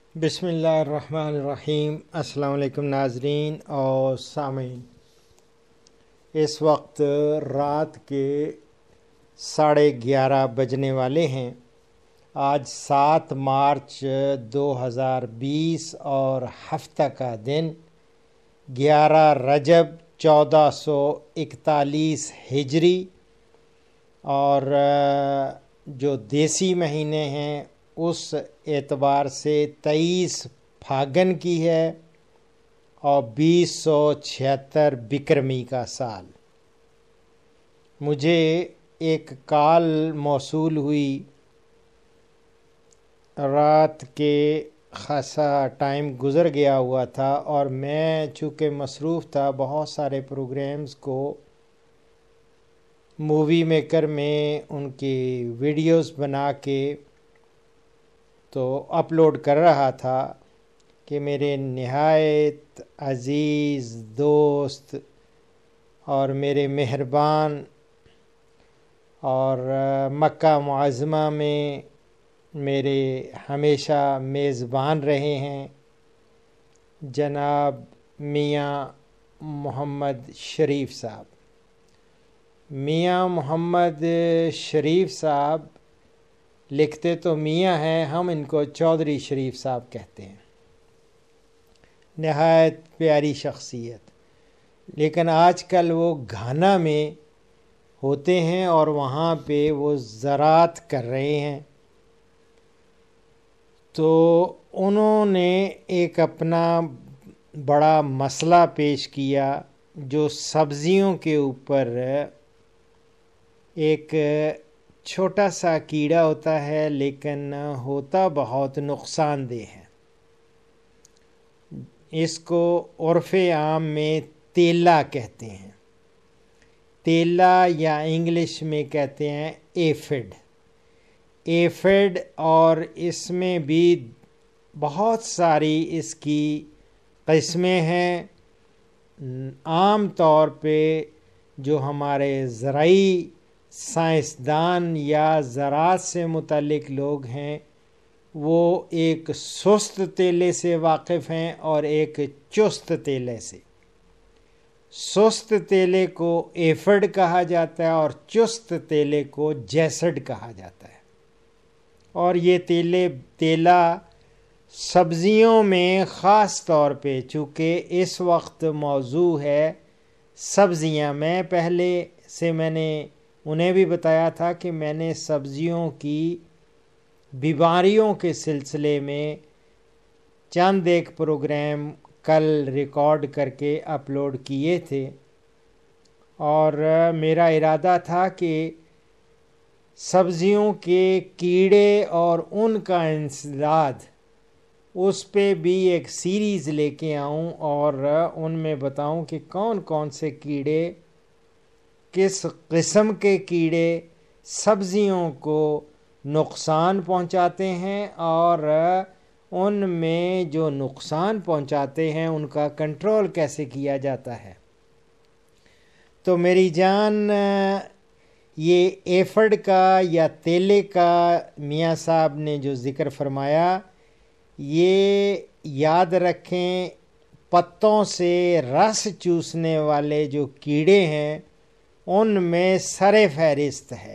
بسم اللہ الرحمن الرحیم۔ السلام علیکم ناظرین اور سامعین۔ اس وقت رات کے 11:30 بجنے والے ہیں۔ آج 7 مارچ 2020 اور ہفتہ کا دن 11 رجب 1441 ہجری، اور جو دیسی مہینے ہیں اس اعتبار سے 23 پھاگن کی ہے اور 2076 بکرمی کا سال۔ مجھے ایک کال موصول ہوئی، رات کے خاصا ٹائم گزر گیا ہوا تھا اور میں چونکہ مصروف تھا بہت سارے پروگرامز کو مووی میکر میں ان کی ویڈیوز بنا کے تو اپلوڈ کر رہا تھا کہ میرے نہایت عزیز دوست اور میرے مہربان اور مکہ معظمہ میں میرے ہمیشہ میزبان رہے ہیں جناب میاں محمد شریف صاحب۔ میاں محمد شریف صاحب لکھتے تو میاں ہیں، ہم ان کو چودھری شریف صاحب کہتے ہیں۔ نہایت پیاری شخصیت، لیکن آج کل وہ گھانا میں ہوتے ہیں اور وہاں پہ وہ زراعت کر رہے ہیں۔ تو انہوں نے ایک اپنا بڑا مسئلہ پیش کیا جو سبزیوں کے اوپر ایک چھوٹا سا کیڑا ہوتا ہے لیکن ہوتا بہت نقصان دہ ہے۔ اس کو عرف عام میں تیلا کہتے ہیں، تیلا یا انگلش میں کہتے ہیں ایفڈ۔ ایفڈ، اور اس میں بھی بہت ساری اس کی قسمیں ہیں۔ عام طور پہ جو ہمارے زرعی سائنسدان یا زراعت سے متعلق لوگ ہیں وہ ایک سست تیلے سے واقف ہیں اور ایک چست تیلے سے۔ سست تیلے کو ایفڈ کہا جاتا ہے اور چست تیلے کو جیسڈ کہا جاتا ہے۔ اور یہ تیلا سبزیوں میں خاص طور پہ، چونکہ اس وقت موضوع ہے سبزیاں، میں پہلے سے میں نے انہیں بھی بتایا تھا کہ میں نے سبزیوں کی بیماریوں کے سلسلے میں چند ایک پروگرام کل ریکارڈ کر کے اپلوڈ کیے تھے، اور میرا ارادہ تھا کہ سبزیوں کے کیڑے اور ان کا انسداد اس پہ بھی ایک سیریز لے کے آؤں اور ان میں بتاؤں کہ کون کون سے کیڑے، کس قسم کے کیڑے سبزیوں کو نقصان پہنچاتے ہیں، اور ان میں جو نقصان پہنچاتے ہیں ان کا کنٹرول کیسے کیا جاتا ہے۔ تو میری جان، یہ ایفڈ کا یا تیلے کا میاں صاحب نے جو ذکر فرمایا، یہ یاد رکھیں پتوں سے رس چوسنے والے جو کیڑے ہیں ان میں سر فہرست ہے۔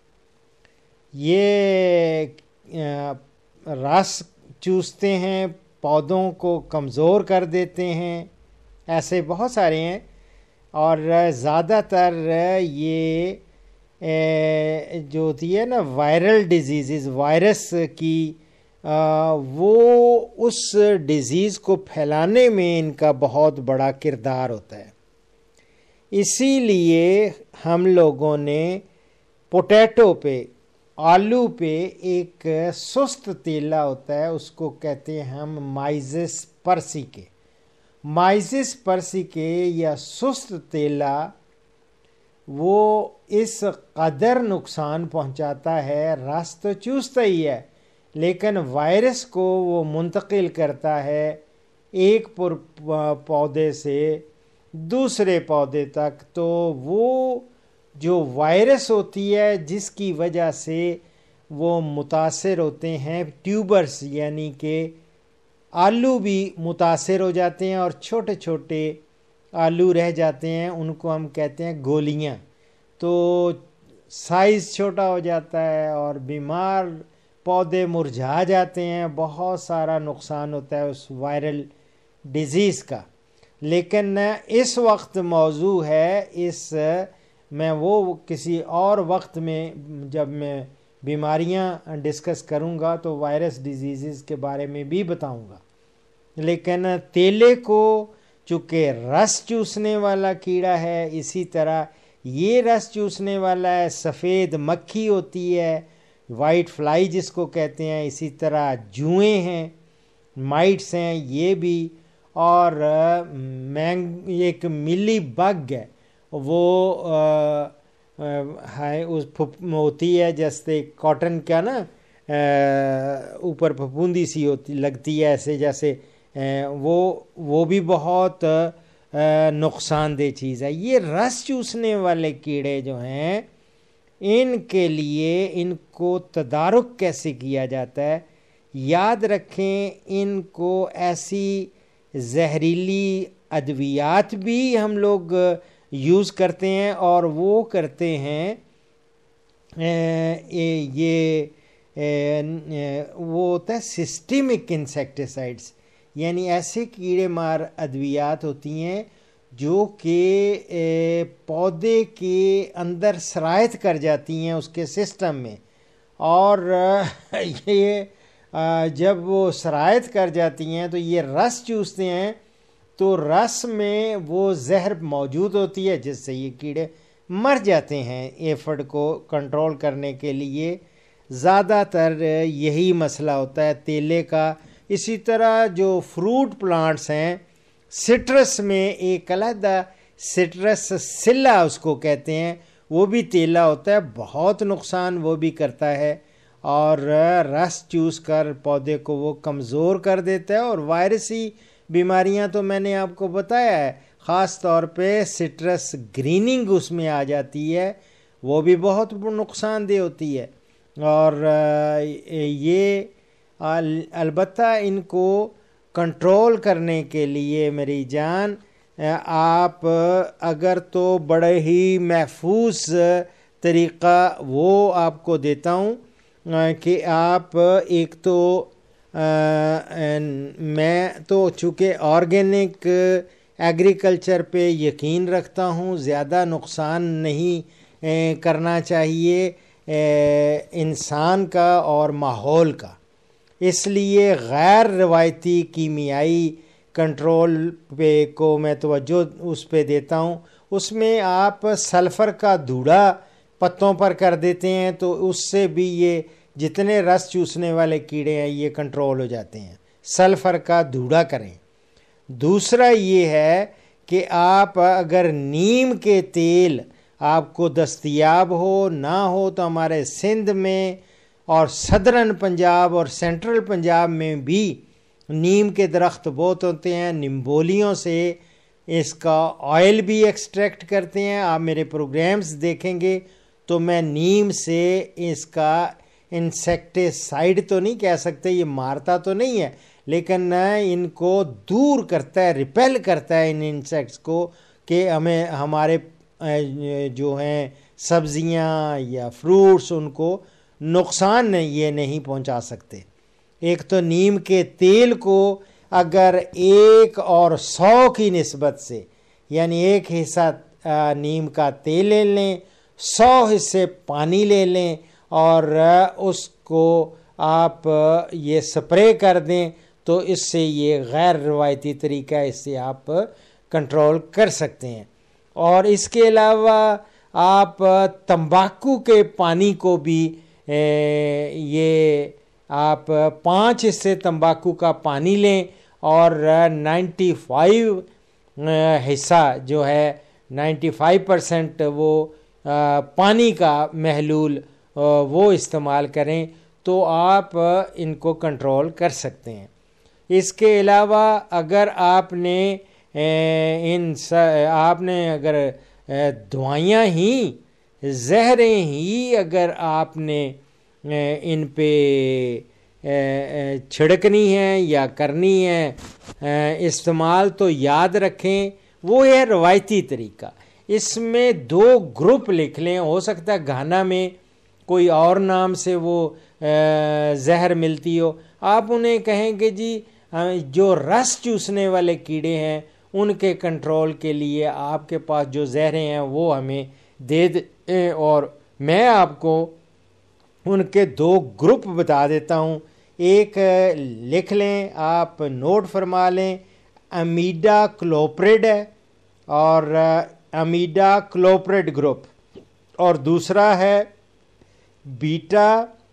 یہ رس چوستے ہیں، پودوں کو کمزور کر دیتے ہیں، ایسے بہت سارے ہیں، اور زیادہ تر یہ جو ہوتی ہے نا وائرل ڈیزیزز، وائرس کی، وہ اس ڈیزیز کو پھیلانے میں ان کا بہت بڑا کردار ہوتا ہے۔ اسی لیے ہم لوگوں نے پوٹیٹو پہ، آلو پہ ایک سست تیلا ہوتا ہے، اس کو کہتے ہیں ہم مائزس پرسیکے۔ مائزس پرسیکے یا سست تیلا وہ اس قدر نقصان پہنچاتا ہے، رس تو چوستا ہی ہے لیکن وائرس کو وہ منتقل کرتا ہے ایک پودے سے دوسرے پودے تک۔ تو وہ جو وائرس ہوتی ہے جس کی وجہ سے وہ متاثر ہوتے ہیں ٹیوبرز، یعنی کہ آلو بھی متاثر ہو جاتے ہیں اور چھوٹے چھوٹے آلو رہ جاتے ہیں، ان کو ہم کہتے ہیں گولیاں، تو سائز چھوٹا ہو جاتا ہے اور بیمار پودے مرجھا جاتے ہیں، بہت سارا نقصان ہوتا ہے اس وائرل ڈیزیز کا۔ لیکن اس وقت موضوع ہے میں وہ کسی اور وقت میں جب میں بیماریاں ڈسکس کروں گا تو وائرس ڈیزیزز کے بارے میں بھی بتاؤں گا۔ لیکن تیلے کو چونکہ رس چوسنے والا کیڑا ہے، اسی طرح یہ رس چوسنے والا ہے، سفید مکھی ہوتی ہے، وائٹ فلائی جس کو کہتے ہیں، اسی طرح جوئیں ہیں، مائٹس ہیں یہ بھی، اور ایک ملی بگ ہے، وہ ہوتی ہے جیسے کاٹن کا نا اوپر پھپھوندی سی ہوتی لگتی ہے ایسے جیسے، وہ بھی بہت نقصان دہ چیز ہے۔ یہ رس چوسنے والے کیڑے جو ہیں، ان کے لیے ان کو تدارک کیسے کیا جاتا ہے؟ یاد رکھیں ان کو ایسی زہریلی ادویات بھی ہم لوگ یوز کرتے ہیں، اور وہ کرتے ہیں یہ وہ ہوتا ہے سسٹمک انسیکٹیسائڈس، یعنی ایسے کیڑے مار ادویات ہوتی ہیں جو کہ پودے کے اندر سرایت کر جاتی ہیں اس کے سسٹم میں، اور یہ جب وہ سرایت کر جاتی ہیں تو یہ رس چوستے ہیں، تو رس میں وہ زہر موجود ہوتی ہے جس سے یہ کیڑے مر جاتے ہیں۔ ایفڈ کو کنٹرول کرنے کے لیے زیادہ تر یہی مسئلہ ہوتا ہے تیلے کا۔ اسی طرح جو فروٹ پلانٹس ہیں، سٹرس میں ایک علیحدہ سٹرس سلا اس کو کہتے ہیں، وہ بھی تیلا ہوتا ہے، بہت نقصان وہ بھی کرتا ہے، اور رس چوس کر پودے کو وہ کمزور کر دیتا ہے، اور وائرسی بیماریاں تو میں نے آپ کو بتایا ہے، خاص طور پہ سٹرس گریننگ اس میں آ جاتی ہے، وہ بھی بہت نقصان دہ ہوتی ہے۔ اور یہ البتہ ان کو کنٹرول کرنے کے لیے میری جان آپ اگر تو بڑے ہی محفوظ طریقہ وہ آپ کو دیتا ہوں کہ آپ ایک تو میں تو چونکہ آرگینک ایگریکلچر پہ یقین رکھتا ہوں، زیادہ نقصان نہیں کرنا چاہیے انسان کا اور ماحول کا، اس لیے غیر روایتی کیمیائی کنٹرول پہ کو میں توجہ اس پہ دیتا ہوں۔ اس میں آپ سلفر کا دھوڑا پتوں پر کر دیتے ہیں تو اس سے بھی یہ جتنے رس چوسنے والے کیڑے ہیں یہ کنٹرول ہو جاتے ہیں، سلفر کا دھوڑا کریں۔ دوسرا یہ ہے کہ آپ اگر نیم کے تیل آپ کو دستیاب ہو نہ ہو تو ہمارے سندھ میں اور صدرن پنجاب اور سینٹرل پنجاب میں بھی نیم کے درخت بہت ہوتے ہیں، نمبولیوں سے اس کا آئل بھی ایکسٹریکٹ کرتے ہیں۔ آپ میرے پروگرامز دیکھیں گے تو میں نیم سے اس کا انسیکٹیسائڈ تو نہیں کہہ سکتے، یہ مارتا تو نہیں ہے، لیکن ان کو دور کرتا ہے، ریپیل کرتا ہے ان انسیکٹس کو، کہ ہمیں ہمارے جو ہیں سبزیاں یا فروٹس ان کو نقصان یہ نہیں پہنچا سکتے۔ ایک تو نیم کے تیل کو اگر 1 اور 100 کی نسبت سے، یعنی 1 حصہ نیم کا تیل لے لیں، 100 حصے پانی لے لیں، اور اس کو آپ یہ سپرے کر دیں تو اس سے یہ غیر روایتی طریقہ ہے، اس سے آپ کنٹرول کر سکتے ہیں۔ اور اس کے علاوہ آپ تمباکو کے پانی کو بھی یہ آپ 5 حصے تمباکو کا پانی لیں اور 95 حصہ جو ہے 95% وہ پانی کا محلول وہ استعمال کریں تو آپ ان کو کنٹرول کر سکتے ہیں۔ اس کے علاوہ اگر آپ نے اگر دوائیاں ہی زہریں ہی اگر آپ نے ان پہ چھڑکنی ہے یا کرنی ہے استعمال تو یاد رکھیں وہ ہے روایتی طریقہ. اس میں 2 گروپ لکھ لیں. ہو سکتا ہے گھانا میں کوئی اور نام سے وہ زہر ملتی ہو. آپ انہیں کہیں کہ جی جو رس چوسنے والے کیڑے ہیں ان کے کنٹرول کے لیے آپ کے پاس جو زہریں ہیں وہ ہمیں دے دیں, اور میں آپ کو ان کے 2 گروپ بتا دیتا ہوں. ایک لکھ لیں, آپ نوٹ فرما لیں, امیڈا کلوپریڈ ہے اور امیڈا کلوپریڈ گروپ, اور دوسرا ہے بیٹا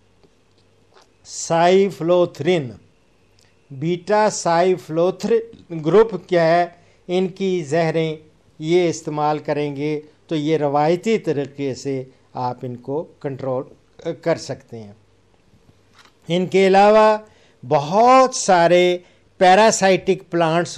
سائفلوتھرین. بیٹا سائفلوتھرین گروپ کیا ہے, ان کی زہریں یہ استعمال کریں گے تو یہ روایتی طریقے سے آپ ان کو کنٹرول کر سکتے ہیں. ان کے علاوہ بہت سارے پیراسائٹک پلانٹس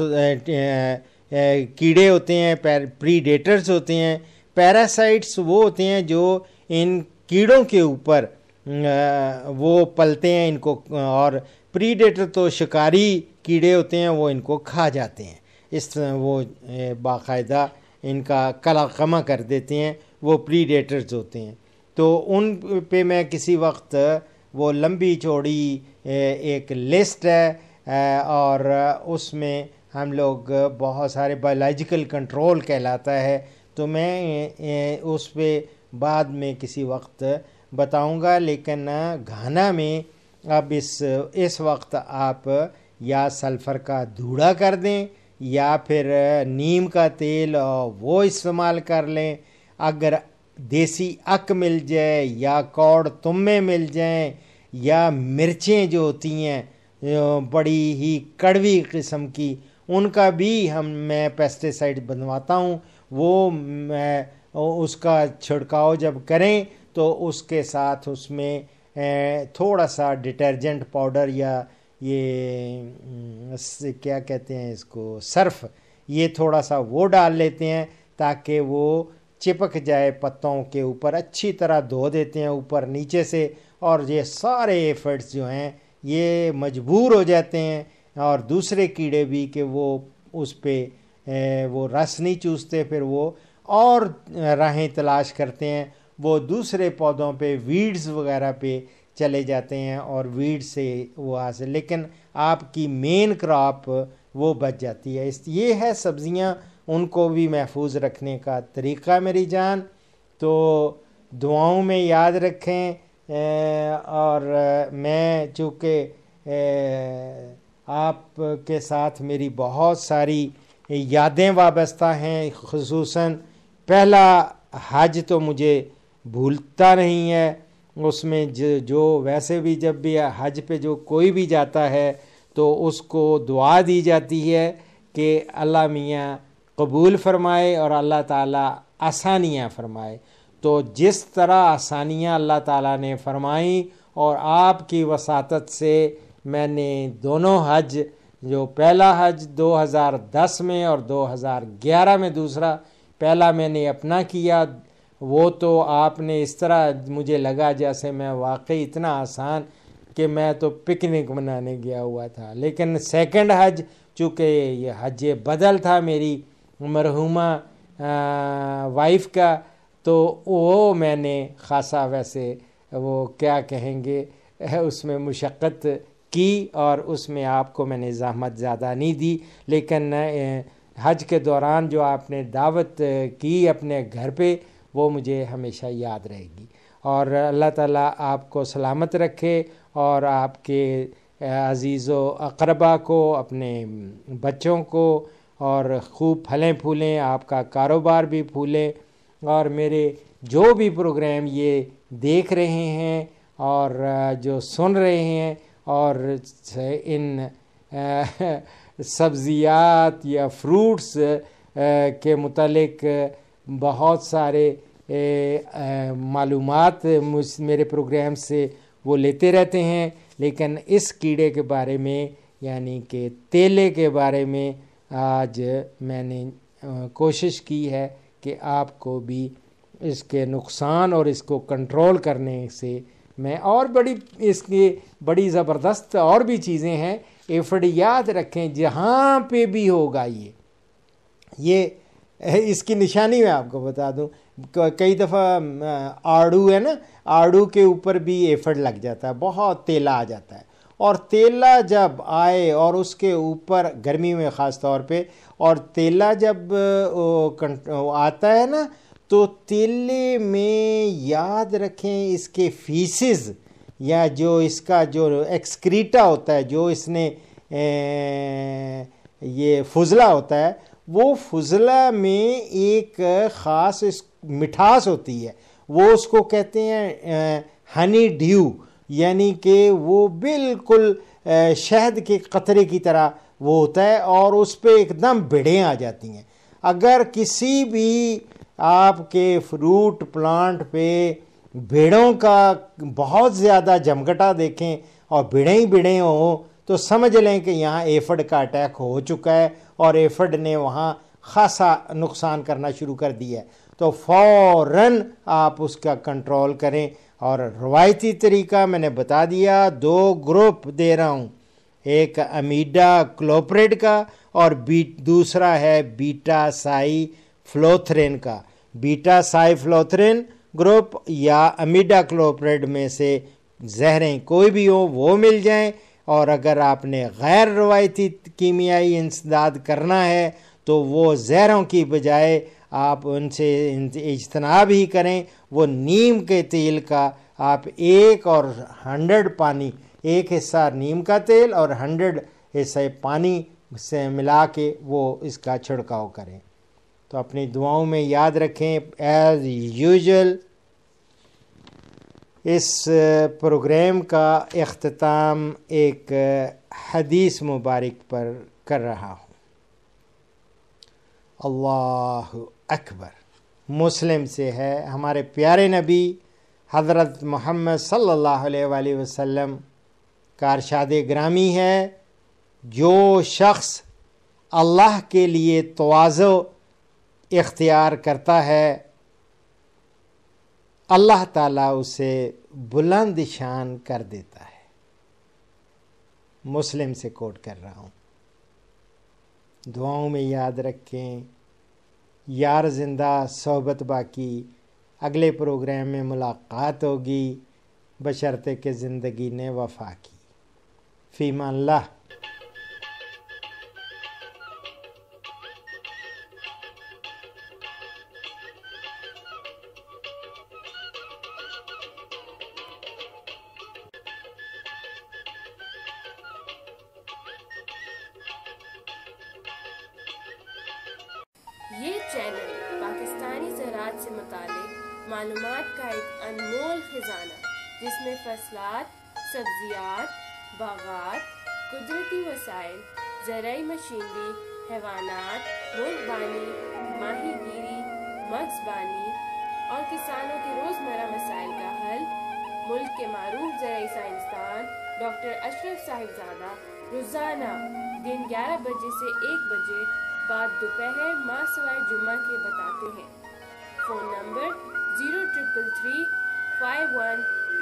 کیڑے ہوتے ہیں, پریڈیٹرز ہوتے ہیں. پیراسائٹس وہ ہوتے ہیں جو ان کیڑوں کے اوپر وہ پلتے ہیں ان کو, اور پریڈیٹر تو شکاری کیڑے ہوتے ہیں وہ ان کو کھا جاتے ہیں. اس طرح وہ باقاعدہ ان کا قلقمہ کر دیتے ہیں, وہ پریڈیٹرز ہوتے ہیں. تو ان پہ میں کسی وقت وہ لمبی چوڑی ایک لسٹ ہے, اور اس میں ہم لوگ بہت سارے بایولوجیکل کنٹرول کہلاتا ہے, تو میں اس پہ بعد میں کسی وقت بتاؤں گا. لیکن گھانا میں اب اس وقت آپ یا سلفر کا دھوڑا کر دیں یا پھر نیم کا تیل وہ استعمال کر لیں. اگر دیسی اک مل جائے یا کوڑ تمے مل جائیں یا مرچیں جو ہوتی ہیں بڑی ہی کڑوی قسم کی, ان کا بھی میں پیسٹیسائڈ بنواتا ہوں. وہ اس کا چھڑکاؤ جب کریں تو اس کے ساتھ اس میں تھوڑا سا ڈٹرجنٹ پاؤڈر یا یہ کیا کہتے ہیں اس کو, سرف, یہ تھوڑا سا وہ ڈال لیتے ہیں تاکہ وہ چپک جائے پتوں کے اوپر. اچھی طرح دھو دیتے ہیں اوپر نیچے سے, اور یہ سارے ایفڈز جو ہیں یہ مجبور ہو جاتے ہیں, اور دوسرے کیڑے بھی کہ وہ اس پہ وہ رس نہیں چوستے, پھر وہ اور راہیں تلاش کرتے ہیں, وہ دوسرے پودوں پہ ویڈز وغیرہ پہ چلے جاتے ہیں اور ویڈ سے وہ حاصل, لیکن آپ کی مین کراپ وہ بچ جاتی ہے. یہ ہے سبزیاں, ان کو بھی محفوظ رکھنے کا طریقہ میری جان. تو دعاؤں میں یاد رکھیں, اور میں چونکہ آپ کے ساتھ میری بہت ساری یادیں وابستہ ہیں, خصوصاً پہلا حج تو مجھے بھولتا نہیں ہے. اس میں جو ویسے بھی جب بھی حج پہ جو کوئی بھی جاتا ہے تو اس کو دعا دی جاتی ہے کہ اللہ میاں قبول فرمائے اور اللہ تعالیٰ آسانیاں فرمائے. تو جس طرح آسانیاں اللہ تعالیٰ نے فرمائیں, اور آپ کی وساطت سے میں نے دونوں حج, جو پہلا حج 2010 میں اور 2011 میں دوسرا, پہلا میں نے اپنا کیا, وہ تو آپ نے اس طرح مجھے لگا جیسے میں واقعی اتنا آسان کہ میں تو پکنک منانے گیا ہوا تھا. لیکن سیکنڈ حج چونکہ یہ حج بدل تھا میری مرحومہ وائف کا, تو وہ میں نے خاصا ویسے وہ کیا کہیں گے اس میں مشقت کی, اور اس میں آپ کو میں نے زحمت زیادہ نہیں دی. لیکن حج کے دوران جو آپ نے دعوت کی اپنے گھر پہ, وہ مجھے ہمیشہ یاد رہے گی. اور اللہ تعالیٰ آپ کو سلامت رکھے, اور آپ کے عزیز و اقربا کو, اپنے بچوں کو, اور خوب پھلیں پھولیں, آپ کا کاروبار بھی پھولے. اور میرے جو بھی پروگرام یہ دیکھ رہے ہیں اور جو سن رہے ہیں, اور ان سبزیات یا فروٹس کے متعلق بہت سارے معلومات میرے پروگرام سے وہ لیتے رہتے ہیں, لیکن اس کیڑے کے بارے میں یعنی کہ تیلے کے بارے میں آج میں نے کوشش کی ہے کہ آپ کو بھی اس کے نقصان اور اس کو کنٹرول کرنے سے میں اور اس کی بڑی زبردست اور بھی چیزیں ہیں. ایفڈ یاد رکھیں جہاں پہ بھی ہوگا یہ اس کی نشانی میں آپ کو بتا دوں. کئی دفعہ آڑو ہے نا, آڑو کے اوپر بھی ایفڈ لگ جاتا ہے, بہت تیلا آ جاتا ہے. اور تیلا جب آئے اور اس کے اوپر گرمی میں خاص طور پہ, اور تیلا جب آتا ہے نا تو تیلے میں یاد رکھیں اس کے فیسز یا جو اس کا جو ایکسکریٹا ہوتا ہے, جو اس نے یہ فضلہ ہوتا ہے, وہ فضلہ میں ایک خاص مٹھاس ہوتی ہے. وہ اس کو کہتے ہیں ہنی ڈیو, یعنی کہ وہ بالکل شہد کے قطرے کی طرح وہ ہوتا ہے, اور اس پہ ایک دم بھیڑیں آ جاتی ہیں. اگر کسی بھی آپ کے فروٹ پلانٹ پہ بھیڑوں کا بہت زیادہ جمگٹا دیکھیں اور بھیڑیں ہی بھیڑیں ہوں تو سمجھ لیں کہ یہاں ایفڈ کا اٹیک ہو چکا ہے اور ایفڈ نے وہاں خاصا نقصان کرنا شروع کر دیا ہے. تو فوراً آپ اس کا کنٹرول کریں. اور روایتی طریقہ میں نے بتا دیا, 2 گروپ دے رہا ہوں, ایک امیڈا کلوپریڈ کا اور دوسرا ہے بیٹا سائی فلوتھرین کا. بیٹا سائی فلوتھرین گروپ یا امیڈا کلوپریڈ میں سے زہریں کوئی بھی ہوں وہ مل جائیں. اور اگر آپ نے غیر روایتی کیمیائی انسداد کرنا ہے تو وہ زہروں کی بجائے آپ ان سے اجتناب ہی کریں. وہ نیم کے تیل کا آپ 1 اور 100 پانی, 1 حصہ نیم کا تیل اور 100 حصہ پانی سے ملا کے وہ اس کا چھڑکاؤ کریں. تو اپنی دعاؤں میں یاد رکھیں. ایز یوزول اس پروگرام کا اختتام ایک حدیث مبارک پر کر رہا ہوں. اللہ اکبر. مسلم سے ہے, ہمارے پیارے نبی حضرت محمد صلی اللہ علیہ وآلہ وسلم کا ارشاد گرامی ہے, جو شخص اللہ کے لیے تواضع اختیار کرتا ہے اللہ تعالیٰ اسے بلند شان کر دیتا ہے. مسلم سے کوٹ کر رہا ہوں. دعاؤں میں یاد رکھیں. یار زندہ صحبت باقی. اگلے پروگرام میں ملاقات ہوگی بشرطے کہ زندگی نے وفا کی. فی امان اللہ. یہ چینل پاکستانی زراعت سے متعلق معلومات کا ایک انمول خزانہ جس میں فصلات، سبزیات، باغات، قدرتی وسائل، زرعی مشینری، حیوانات، ملک بانی، ماہی گیری، مغز بانی اور کسانوں کے روزمرہ مسائل کا حل ملک کے معروف زرعی سائنسدان ڈاکٹر اشرف صاحبزادہ روزانہ دن 11 بجے سے 1 بجے بعد دوپہر ماہ سوائے جمعہ کے بتاتے ہیں. Phone number 0333 51